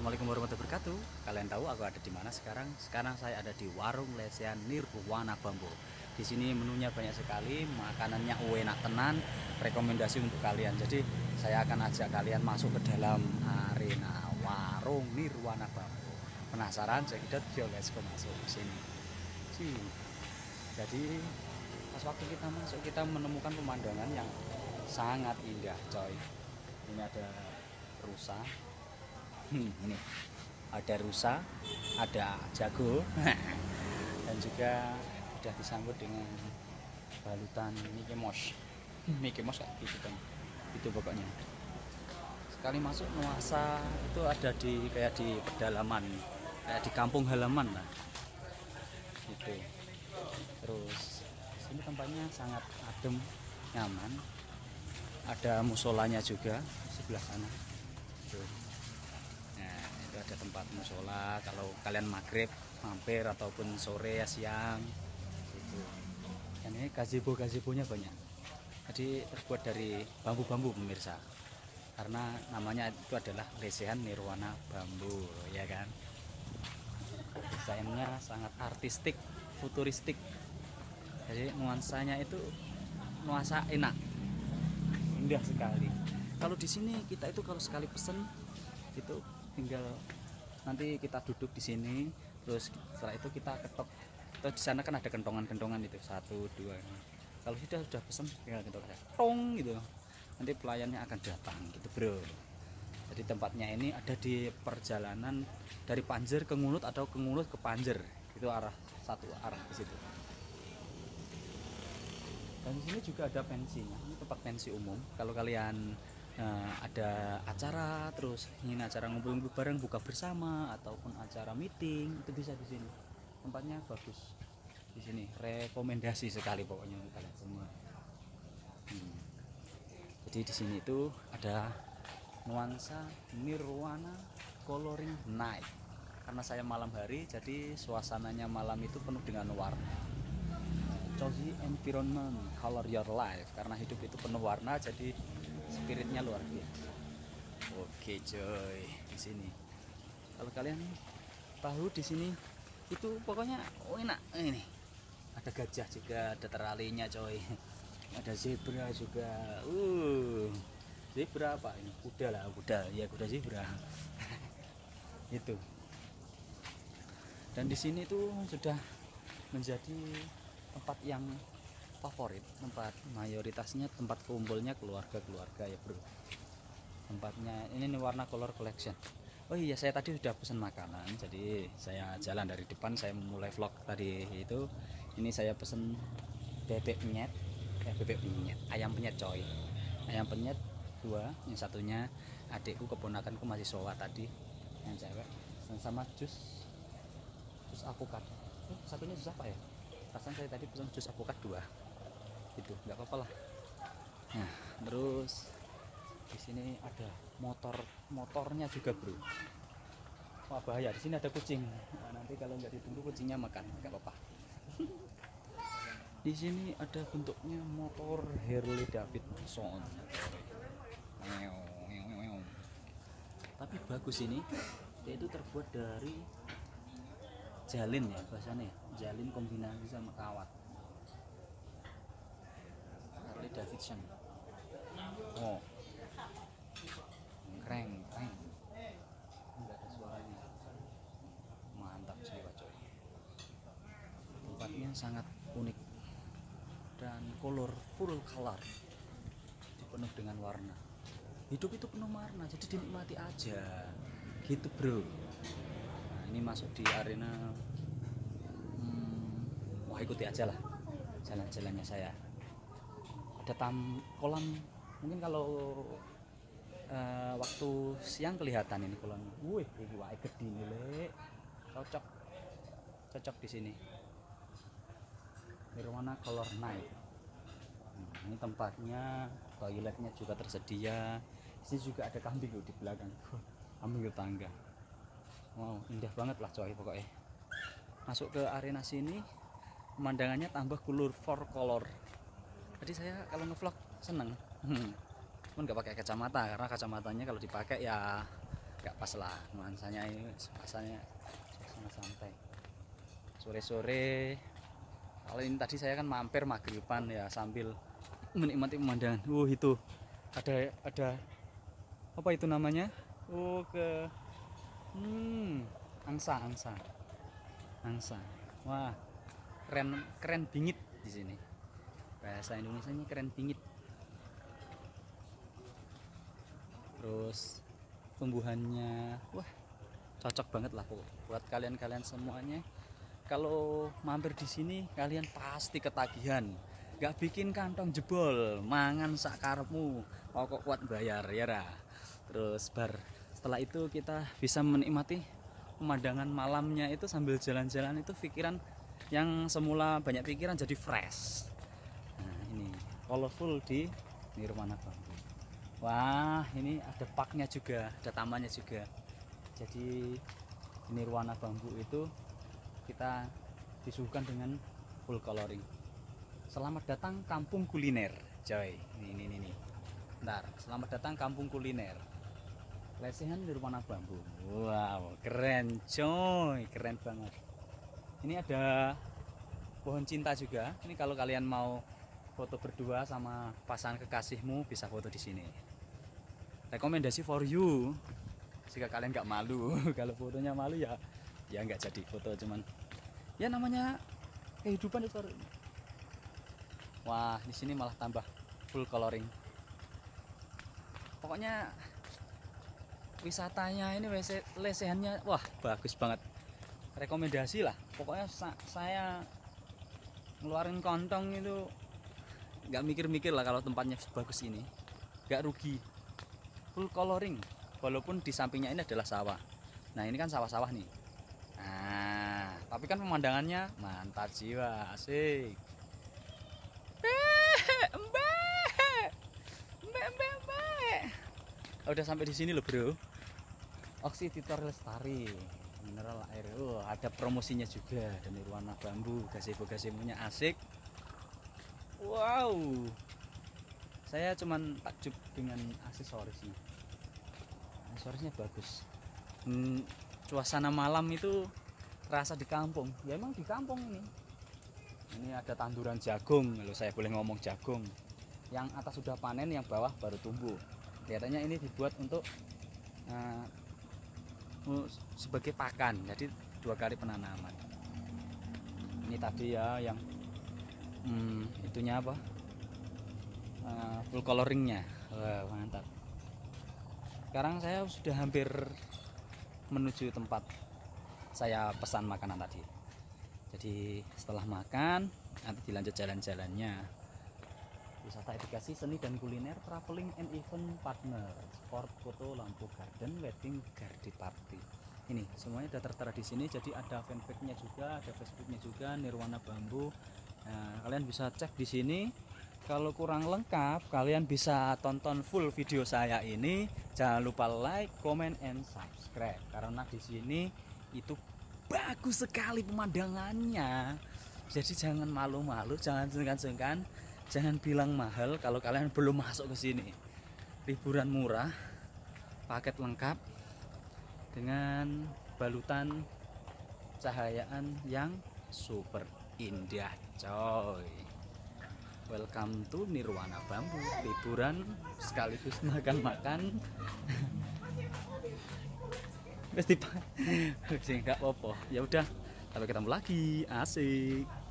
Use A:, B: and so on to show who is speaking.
A: Assalamualaikum warahmatullahi wabarakatuh. Kalian tahu aku ada di mana sekarang? Sekarang saya ada di warung lesehan Nirwana Bambu. Di sini menunya banyak sekali, makanannya enak tenan, rekomendasi untuk kalian. Jadi saya akan ajak kalian masuk ke dalam arena warung Nirwana Bambu. Penasaran? Jadi let's go masuk ke sini. Jadi pas waktu kita masuk kita menemukan pemandangan yang sangat indah, coy. Ini ada rusa. Ini ada rusa, ada jago, dan juga sudah disambut dengan balutan Mickey Mouse. Mickey Mouse kayak gitu kan, itu pokoknya. Sekali masuk nuansa itu ada di kayak di pedalaman, kayak di kampung halaman lah. Gitu. Terus sini tempatnya sangat adem, nyaman. Ada musolanya juga di sebelah sana. Tuh. Nah, itu ada tempat musola kalau kalian maghrib mampir ataupun sore ya siang gitu. Dan ini gazebo-gazebonya banyak. Jadi terbuat dari bambu-bambu pemirsa. Karena namanya itu adalah lesehan Nirwana Bambu, ya kan? Desainnya sangat artistik, futuristik. Jadi nuansanya itu nuansa enak. Indah sekali. Kalau di sini kita itu kalau sekali pesen itu tinggal nanti kita duduk di sini, terus setelah itu kita ketok. Terus di sana kan ada kentongan-kentongan itu 1, 2. Kalau sudah pesen tinggal ketok aja, tong gitu. Nanti pelayannya akan datang gitu, bro. Jadi tempatnya ini ada di perjalanan dari Panjer ke Ngulut atau ke Ngulut ke Panjer. Itu satu arah ke situ. Dan di sini juga ada pensinya. Ini tempat pensi umum. Kalau kalian ada acara, terus ingin acara ngumpul-ngumpul bareng, buka bersama ataupun acara meeting, itu bisa di sini. Tempatnya bagus. Di sini rekomendasi sekali pokoknya untuk kalian semua. Jadi di sini itu ada nuansa Nirwana Coloring Night. Karena saya malam hari, jadi suasananya malam itu penuh dengan warna. Cozy environment, color your life. Karena hidup itu penuh warna, jadi spiritnya luar biasa. Oke coy, di sini. Kalau kalian tahu di sini itu pokoknya enak. Ini ada gajah juga, ada teralinya coy. Ada zebra juga. Zebra apa ini? Kuda lah, kuda. Ya kuda zebra. Itu. Dan di sini tuh sudah menjadi tempat yang favorit, tempat mayoritasnya tempat kumpulnya keluarga-keluarga ya bro. Tempatnya ini warna color collection. Oh iya, saya tadi sudah pesan makanan, jadi saya jalan dari depan, saya memulai vlog tadi itu. Ini saya pesen bebek penyet, ayam penyet coy. Ayam penyet 2, yang satunya adikku keponakanku masih sowa tadi, yang cewek, dan sama jus alpukat. Satunya jus apa ya? Rasanya saya tadi pesan jus alpukat 2. Itu nggak apa-apa lah. Nah, terus di sini ada motornya juga bro. Wah bahaya, di sini ada kucing. Nah, nanti kalau nggak ditunggu kucingnya makan, nggak apa-apa. Di sini ada bentuknya motor Harley Davidson. Tapi bagus ini, dia itu terbuat dari jalin ya bahasanya, jalin kombinasi sama kawat. Harley Davidson. Oh, keren. Enggak ada suaranya. Mantap jiwa coy. Tempatnya sangat unik dan full color, penuh dengan warna. Hidup itu penuh warna, jadi dinikmati aja. Gitu bro. Nah, ini masuk di arena. Wah ikuti aja lah jalan-jalannya saya. Ada kolam, mungkin kalau waktu siang kelihatan ini kolam. Wih, ini wae gede nih le. Cocok di sini. Nirwana Color Night. Ini tempatnya, toiletnya juga tersedia. Di sini juga ada kambing di belakang. Kambing tetangga. Wow, indah banget lah coy pokoknya. Masuk ke arena sini, pemandangannya tambah color. Jadi saya kalau ngevlog seneng. Cuman nggak pakai kacamata karena kacamatanya kalau dipakai ya gak pas lah nuansanya, ini suasananya suasana santai sore-sore. Kalau ini tadi saya kan mampir maghriban ya sambil menikmati pemandangan. Itu ada apa itu namanya? Angsa. Wah, keren bingit di sini. Bahasa Indonesianya keren bingit. Terus tumbuhannya, wah, cocok banget lah buat kalian semuanya. Kalau mampir di sini kalian pasti ketagihan. Gak bikin kantong jebol, mangan sak karepmu, pokok kuat bayar ya ra. Terus setelah itu kita bisa menikmati pemandangan malamnya itu sambil jalan-jalan, itu pikiran yang semula banyak pikiran jadi fresh. Nah, ini colorful di Nirwana Bambu. Wah, ini ada parknya juga, ada tamannya juga. Jadi Nirwana Bambu itu kita disuguhkan dengan full coloring. Selamat datang kampung kuliner, coy. Ini. Bentar, selamat datang kampung kuliner. Lesehan Nirwana Bambu. Wow, keren coy, keren banget. Ini ada pohon cinta juga. Ini kalau kalian mau foto berdua sama pasangan kekasihmu bisa foto di sini. Rekomendasi for you. Jika kalian nggak malu, kalau fotonya malu ya nggak jadi foto, cuman ya namanya kehidupan itu. Wah, di sini malah tambah full coloring. Pokoknya wisatanya ini lesehannya wah bagus banget, rekomendasi lah pokoknya. Saya ngeluarin kantong itu nggak mikir-mikir lah, kalau tempatnya bagus ini nggak rugi, full coloring. Walaupun di sampingnya ini adalah sawah, nah ini kan sawah-sawah nih, nah tapi kan pemandangannya mantap jiwa, asik. Udah sampai di sini loh bro. Oksiditor Lestari mineral air. Ada promosinya juga, ada Nirwana Bambu, gazebo-gazebonya asik. Wow, saya cuman takjub dengan aksesorisnya. Aksesorisnya bagus. Suasana malam itu terasa di kampung. Ya emang di kampung ini. Ini ada tanduran jagung, kalau saya boleh ngomong jagung. Yang atas sudah panen, yang bawah baru tumbuh. Kelihatannya ini dibuat untuk sebagai pakan, jadi 2 kali penanaman. Ini tadi ya yang itunya apa, full coloringnya. Wah, mantap. Sekarang saya sudah hampir menuju tempat saya pesan makanan tadi. Jadi setelah makan nanti dilanjut jalan-jalannya. Wisata edukasi seni dan kuliner, traveling and event partner, sport, foto, lampu garden, wedding, garden party. Ini semuanya sudah tertera di sini. Jadi ada fanpage-nya juga, ada Facebook-nya juga, Nirwana Bambu. Nah, kalian bisa cek di sini. Kalau kurang lengkap, kalian bisa tonton full video saya ini. Jangan lupa like, comment, and subscribe. Karena di sini itu bagus sekali pemandangannya. Jadi jangan malu-malu, jangan sungkan-sungkan. Jangan bilang mahal kalau kalian belum masuk ke sini. Liburan murah, paket lengkap dengan balutan cahayaan yang super indah, coy. Welcome to Nirwana Bambu. Liburan sekaligus makan-makan. Pasti nggak apa-apa. Ya udah, sampai ketemu lagi. Asik.